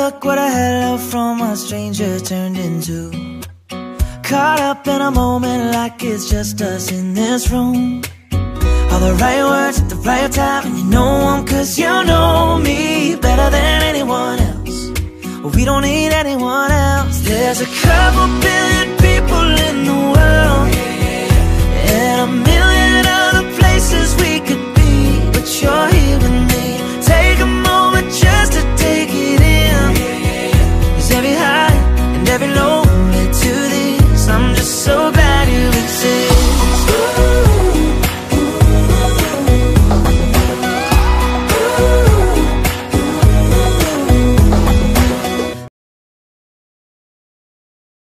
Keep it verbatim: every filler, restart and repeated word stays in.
look what a hello from a stranger turned into. Caught up in a moment like it's just us in this room. All the right words at the right time, and you know them cause you know me better than anyone else. Well, we don't need anyone else. There's a couple billion people in the world, and a million other places we could be, but you're here with me. Take a moment just to take it in, cause every high and every low led to this. I'm just so glad